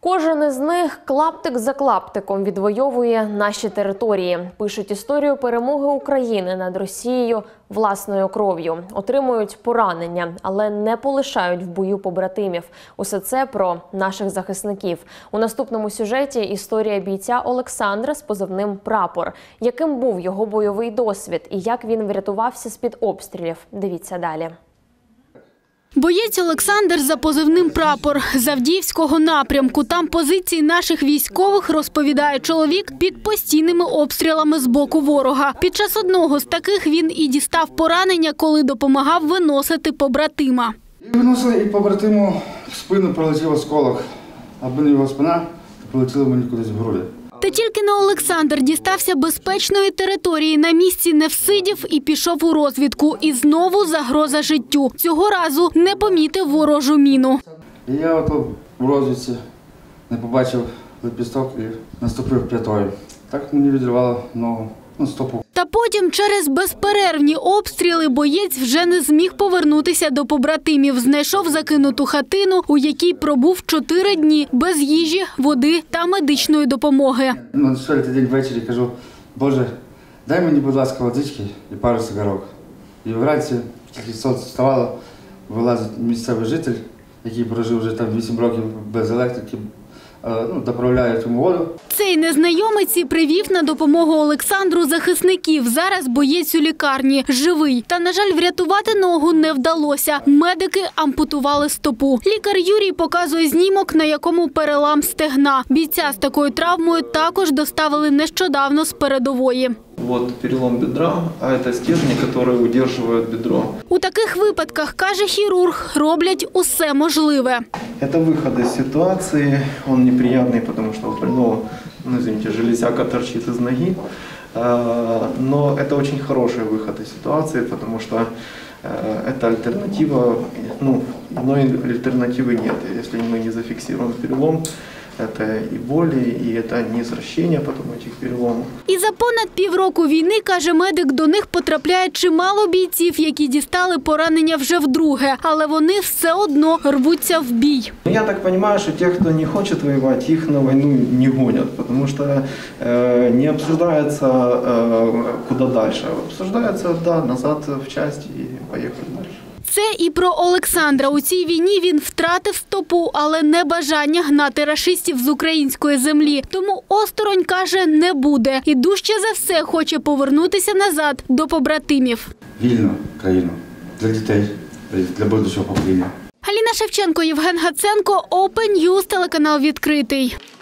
Кожен із них клаптик за клаптиком відвоює наші території. Пишуть історію перемоги України над Росією власною кров'ю. Отримують поранення, але не полишають в бою побратимів. Усе це про наших захисників. У наступному сюжеті історія бійця Олександра з позивним «Прапор». Яким був його бойовий досвід і як він врятувався з-під обстрілів. Дивіться далі. Боєць Олександр за позивним «Прапор» з Авдіївського напрямку. Там позиції наших військових, розповідає чоловік, під постійними обстрілами з боку ворога. Під час одного з таких він і дістав поранення, коли допомагав виносити побратима. Виносили і побратиму в спину прилетів осколок, аби його спина прилетіла мені кудись в груди. Та тільки не Олександр дістався безпечної території, на місці не всидів і пішов у розвідку. І знову загроза життю. Цього разу не помітив ворожу міну. І я ото в розвідці не побачив лепісток і наступив п'ятою. Так мені відривало ногу, стопу. Та потім через безперервні обстріли боєць вже не зміг повернутися до побратимів. Знайшов закинуту хатину, у якій пробув 4 дні без їжі, води та медичної допомоги. На 4-й день ввечері кажу: Боже, дай мені, будь ласка, водички і пару цигарок. І вранці, тільки сонце вставало, вилазить місцевий житель, який прожив вже там 8 років без електрики, доправляє йому воду. Цей незнайомець і привів на допомогу Олександру захисників. Зараз боєць у лікарні, живий. Та, на жаль, врятувати ногу не вдалося. Медики ампутували стопу. Лікар Юрій показує знімок, на якому перелам стегна. Бійця з такою травмою також доставили нещодавно з передової. Вот перелом бедра, а это стержни, которые удерживают бедро. У таких випадках, каже хірург, роблять усе можливе. Это выход из ситуации, он неприятный, потому что у больного, извините, железяка торчит из ноги. Но это очень хороший выход из ситуации, потому что это альтернатива, иной альтернативы нет. Если мы не зафиксируем перелом, це і болі, і це незрощення потім цих переломів. І за понад півроку війни, каже медик, до них потрапляє чимало бійців, які дістали поранення вже вдруге. Але вони все одно рвуться в бій. Я так розумію, що ті, хто не хоче воювати, їх на війну не гонять, тому що не обсуждається, куди далі. Обсуждається, назад в часть і поїхали далі. Це і про Олександра. У цій війні він втратив стопу, але не бажання гнати рашистів з української землі. Тому осторонь, каже, не буде. І дужче за все хоче повернутися назад до побратимів. Вільну країну для дітей, для будущого покоління. Аліна Шевченко, Євген Гаценко, Open News, телеканал «Відкритий».